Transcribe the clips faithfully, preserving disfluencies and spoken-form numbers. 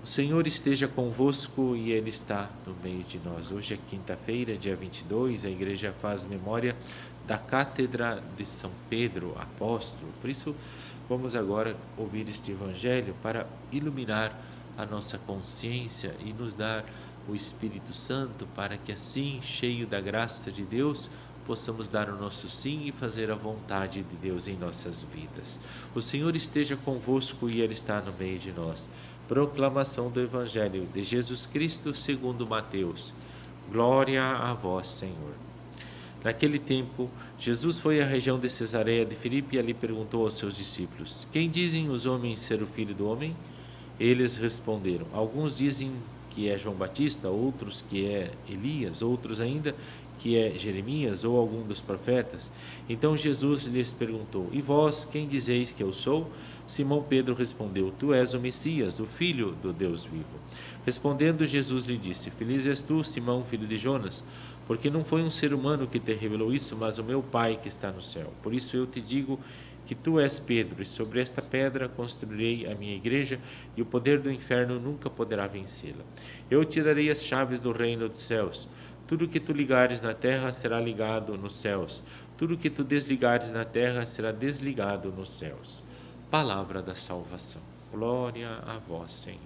O Senhor esteja convosco e Ele está no meio de nós. Hoje é quinta-feira, dia vinte e dois, a igreja faz memória da Cátedra de São Pedro, apóstolo. Por isso, vamos agora ouvir este evangelho para iluminar a nossa consciência e nos dar o Espírito Santo para que assim, cheio da graça de Deus, possamos dar o nosso sim e fazer a vontade de Deus em nossas vidas. O Senhor esteja convosco e Ele está no meio de nós. Proclamação do Evangelho de Jesus Cristo segundo Mateus. Glória a vós, Senhor. Naquele tempo, Jesus foi à região de Cesareia de Filipe e ali perguntou aos seus discípulos: Quem dizem os homens ser o Filho do Homem? Eles responderam: Alguns dizem que é João Batista, outros que é Elias, outros ainda que é Jeremias ou algum dos profetas. Então Jesus lhes perguntou: E vós, quem dizeis que eu sou? Simão Pedro respondeu: Tu és o Messias, o Filho do Deus vivo. Respondendo, Jesus lhe disse: Feliz és tu, Simão, filho de Jonas, porque não foi um ser humano que te revelou isso, mas o meu Pai que está no céu. Por isso eu te digo que tu és Pedro, e sobre esta pedra construirei a minha igreja, e o poder do inferno nunca poderá vencê-la. Eu te darei as chaves do reino dos céus. Tudo que tu ligares na terra será ligado nos céus. Tudo que tu desligares na terra será desligado nos céus. Palavra da salvação. Glória a vós, Senhor.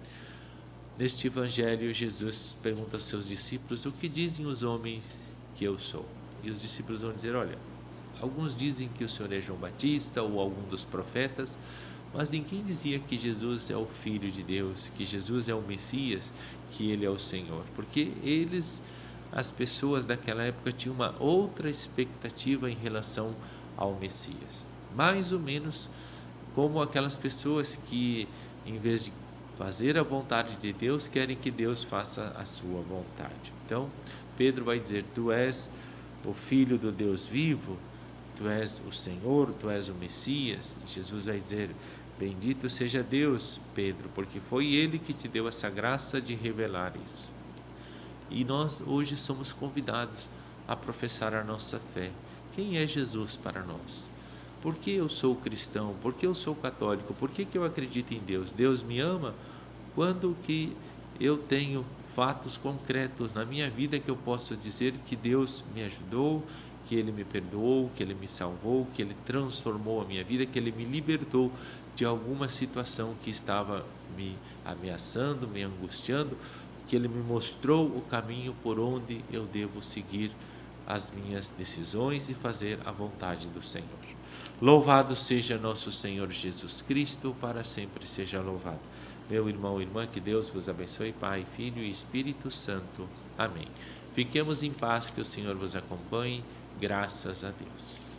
Neste evangelho, Jesus pergunta aos seus discípulos: O que dizem os homens que eu sou? E os discípulos vão dizer: Olha, alguns dizem que o Senhor é João Batista ou algum dos profetas, mas ninguém dizia que Jesus é o Filho de Deus, que Jesus é o Messias, que Ele é o Senhor. Porque eles, as pessoas daquela época, tinham uma outra expectativa em relação ao Messias. Mais ou menos como aquelas pessoas que, em vez de fazer a vontade de Deus, querem que Deus faça a sua vontade. Então, Pedro vai dizer: Tu és o Filho do Deus vivo, Tu és o Senhor, Tu és o Messias. E Jesus vai dizer: Bendito seja Deus, Pedro, porque foi Ele que te deu essa graça de revelar isso. E nós hoje somos convidados a professar a nossa fé. Quem é Jesus para nós? Por que eu sou cristão? Por que eu sou católico? Por que que eu acredito em Deus? Deus me ama? Quando que eu tenho fatos concretos na minha vida que eu posso dizer que Deus me ajudou, que Ele me perdoou, que Ele me salvou, que Ele transformou a minha vida, que Ele me libertou de alguma situação que estava me ameaçando, me angustiando, que Ele me mostrou o caminho por onde eu devo seguir as minhas decisões e fazer a vontade do Senhor. Louvado seja nosso Senhor Jesus Cristo, para sempre seja louvado. Meu irmão e irmã, que Deus vos abençoe, Pai, Filho e Espírito Santo. Amém. Fiquemos em paz, que o Senhor vos acompanhe. Graças a Deus.